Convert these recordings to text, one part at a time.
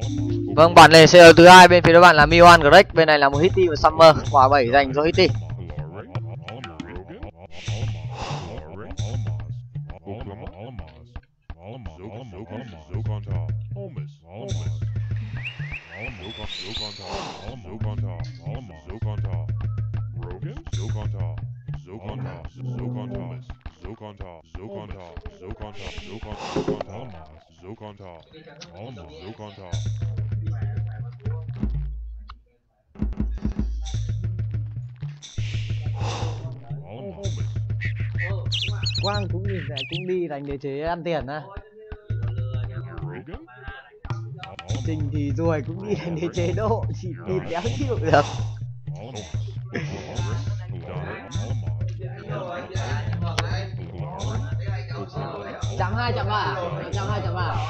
Vâng, bản lề CL thứ hai bên phía đối bạn là Mioan Greg, bên này là một Hitty và Summer, quả 7 dành cho Hitty. Quang cũng đi đánh đế chế ăn tiền á. Trình thì rồi cũng đi đánh đế chế độ thì đéo chịu được. Chấm 2 chấm à? Chấm 2 chấm à?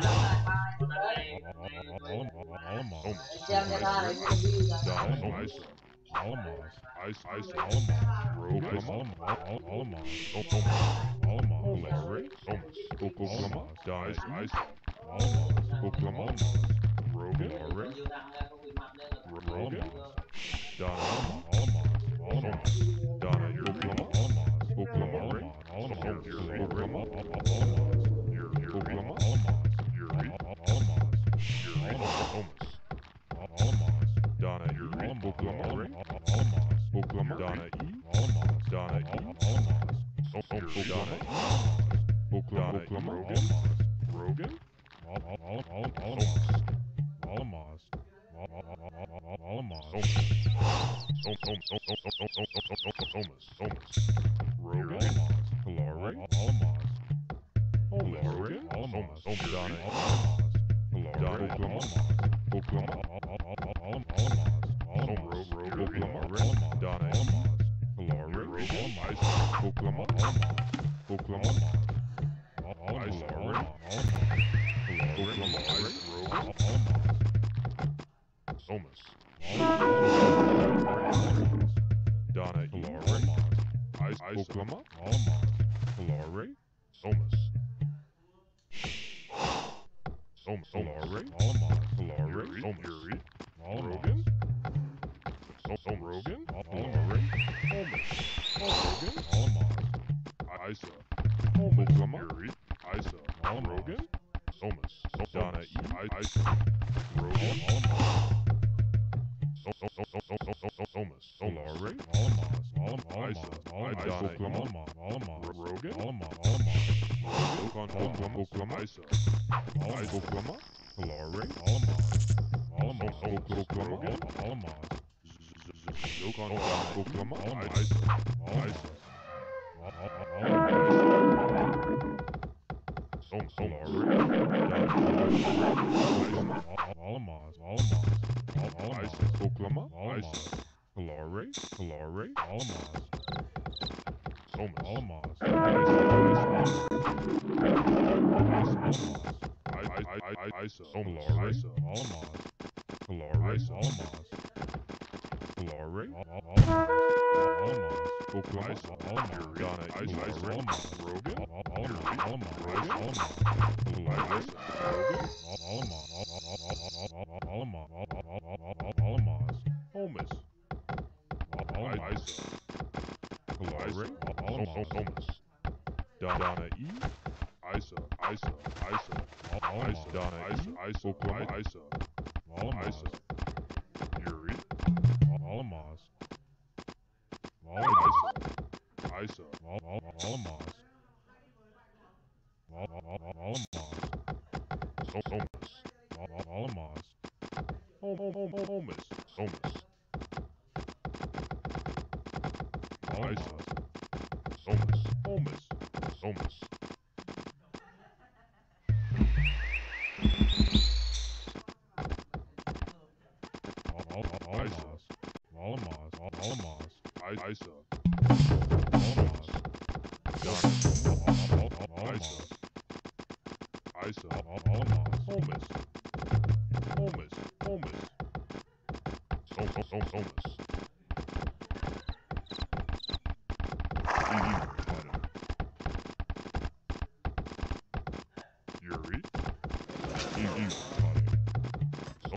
Xem cái tha đấy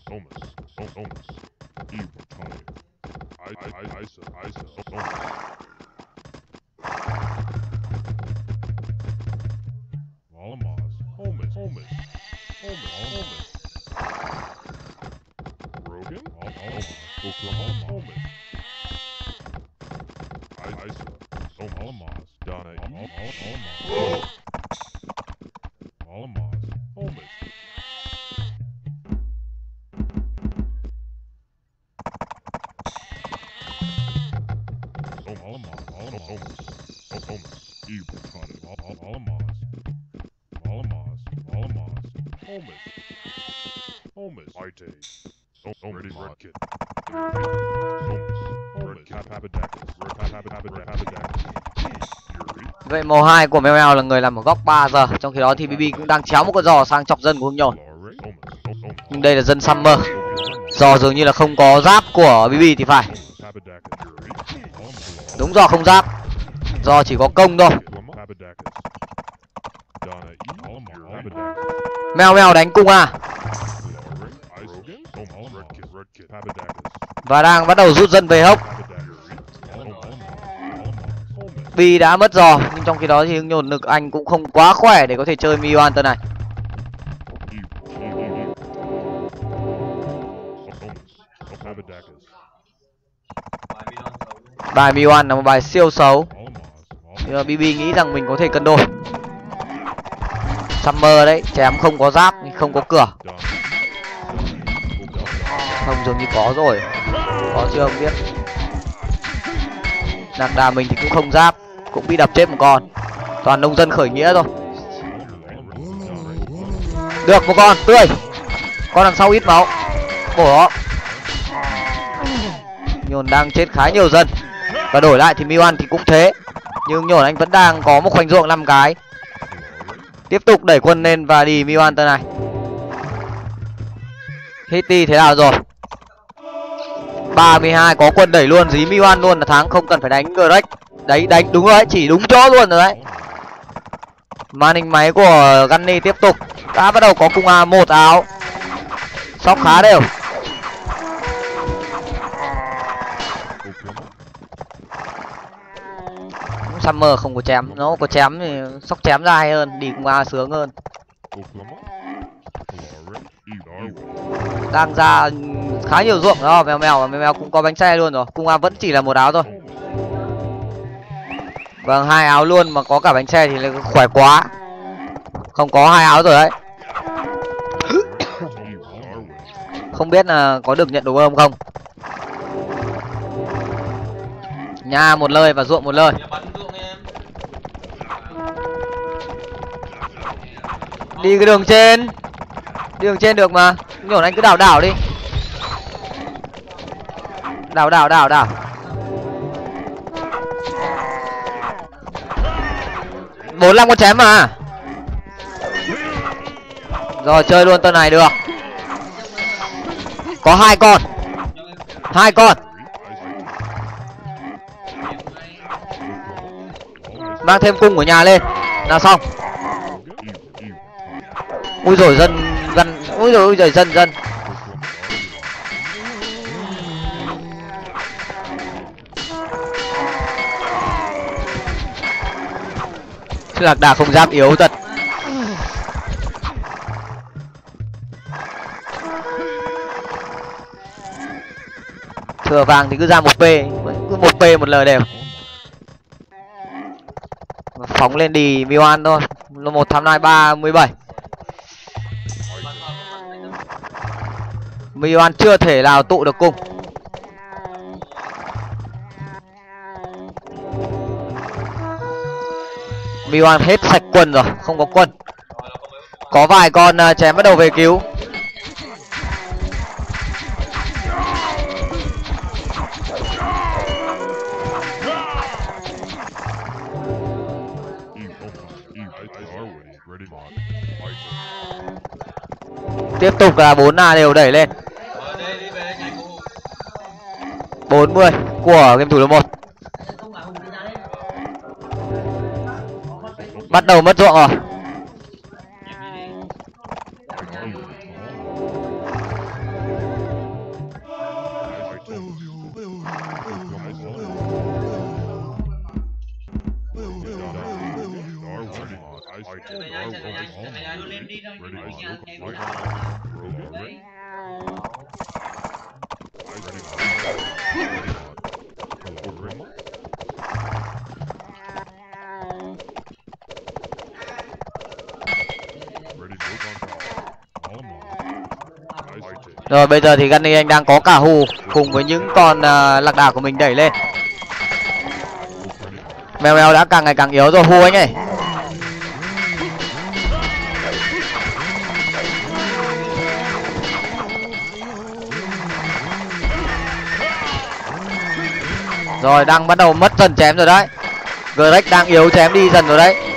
Vậy màu 2 của Meo là người làm ở góc 3 giờ. Trong khi đó thì BB cũng đang chéo một con giò sang chọc dân của Hưng Nhổn. Nhưng đây là dân Summer. Giò dường như là không có giáp của BB thì phải. Đúng, giò không giáp. Giò chỉ có công thôi. Meo đánh cung à. Và đang bắt đầu rút dân về hốc. Bi đã mất giò, nhưng trong khi đó thì Hưng Nhổn lực anh cũng không quá khỏe để có thể chơi Mioan tờ này. Bài Mioan là một bài siêu xấu. BB nghĩ rằng mình có thể cân đôi. Summer đấy, chém không có giáp, không có cửa. Không, dường như có rồi. Có chưa không biết. Nạc đà mình thì cũng không giáp, cũng bị đập chết một con. Toàn nông dân khởi nghĩa thôi. Được một con tươi. Con đằng sau ít máu. Bổ đó. Nhổn đang chết khá nhiều dân. Và đổi lại thì Mioan thì cũng thế. Nhưng Nhổn anh vẫn đang có một khoảnh ruộng 5 cái. Tiếp tục đẩy quân lên và đi Mioan tờ này. Hitty thế nào rồi? 32 có quân đẩy luôn, dí Mioan luôn là thắng, không cần phải đánh Greg. Đấy, đánh đúng rồi đấy, chỉ đúng chỗ luôn rồi đấy. Màn hình máy của Gunny tiếp tục. Đã bắt đầu có cung A một áo. Sóc khá đều. Summer không có chém, nó có chém thì sóc chém ra hay hơn, đi cung A sướng hơn. Đang ra khá nhiều ruộng đó, Meo cũng có bánh xe luôn rồi. Cung A vẫn chỉ là một áo thôi. Vâng, 2 áo luôn mà có cả bánh xe thì khỏe quá. Không có 2 áo rồi đấy. Không biết là có được nhận đồ bơm không. Nhà một lời và ruộng một lời. Đi cái đường trên. Đường trên được mà. Nhổn anh cứ đảo đi. Đảo. 45 con chém mà. Rồi chơi luôn tuần này được. Có 2 con. 2 con. Mang thêm cung của nhà lên là xong. Ui rồi dân gần. Ui rồi dân. Lạc đà không giáp yếu thật. Thừa vàng thì cứ ra 1p, cứ 1p một lời đều. Phóng lên đi Mioan thôi. 1 tham 2 37. Mioan chưa thể nào tụ được cung. Mioan hết sạch quân rồi, không có quân. Có vài con chém bắt đầu về cứu. Tiếp tục là 4A đều đẩy lên. 40 của game thủ số 1. Bắt đầu mất ruộng rồi. Rồi bây giờ thì Gunny anh đang có cả hù cùng với những con lạc đà của mình đẩy lên. Mèo mèo đã càng ngày càng yếu rồi, hù anh ơi. Rồi đang bắt đầu mất dần chém rồi đấy. Greg đang yếu chém đi dần rồi đấy.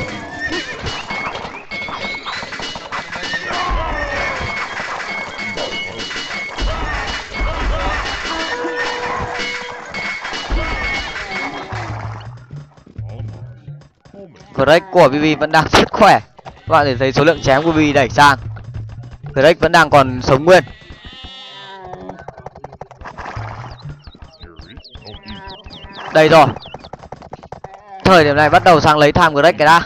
Greg của BB vẫn đang rất khỏe. Các bạn thể thấy số lượng chém của BB đẩy sang. Greg vẫn đang còn sống nguyên. Đây rồi. Thời điểm này bắt đầu sang lấy tham Greg cái đã.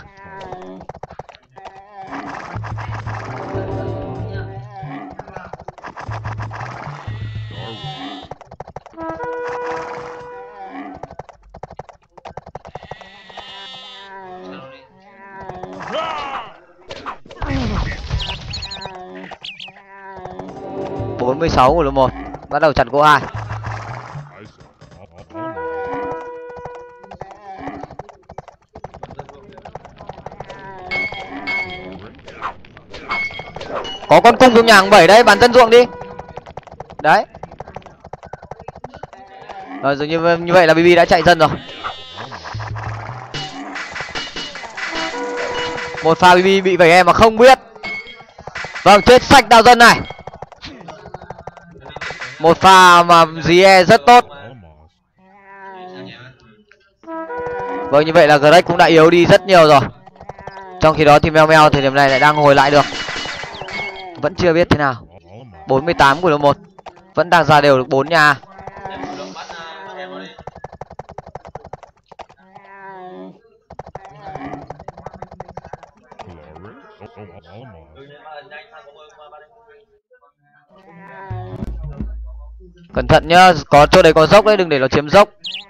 Bốn 16 của lô 1 bắt đầu chặt gỗ 2. Có con cung trong nhà hàng 7 đấy, bắn dân ruộng đi. Đấy. Rồi dường như vậy là BB đã chạy dần rồi. Một pha BB bị vẩy em mà không biết. Vâng, chết sạch đào dân này. Một pha mà GE rất tốt. Vâng, như vậy là Greg cũng đã yếu đi rất nhiều rồi. Trong khi đó thì Meo Meo thời điểm này lại đang hồi lại được. Vẫn chưa biết thế nào. 48 của lô 1 vẫn đang ra đều được 4 nhà. Cẩn thận nhá, có chỗ đấy có dốc đấy, đừng để nó chiếm dốc.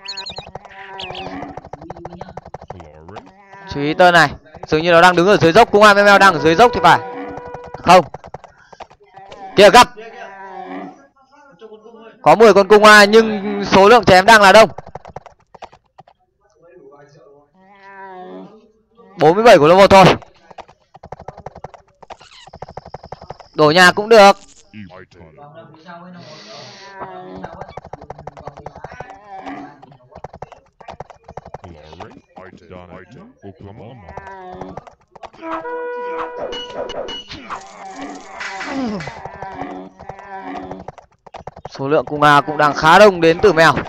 Chú ý tơ này, dường như nó đang đứng ở dưới dốc, cũng ai Meo đang ở dưới dốc thì phải. Không. Kìa gặp. Có 10 con cung ai nhưng số lượng chém đang là đông. 47 của lô 1 thôi. Đổ nhà cũng được. Số lượng cung A cũng đang khá đông đến từ mèo.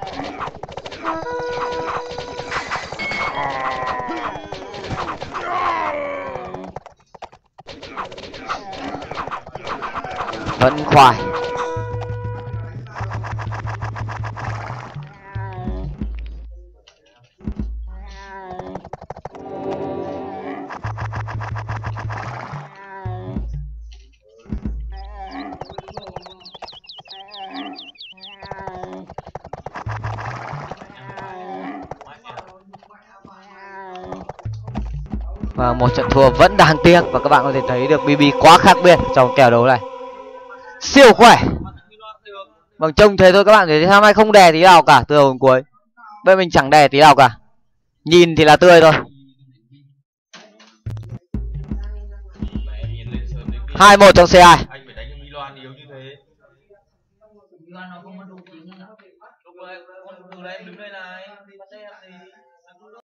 Vẫn khoai. Và một trận thua vẫn đáng tiếc. Và các bạn có thể thấy được BB quá khác biệt trong kèo đấu này. Siêu khỏe. Bằng trông thế thôi các bạn thấy hôm nay không đè tí nào cả từ đầu đến cuối. Bên mình chẳng đè tí nào cả. Nhìn thì là tươi thôi. 2-1 trong C2.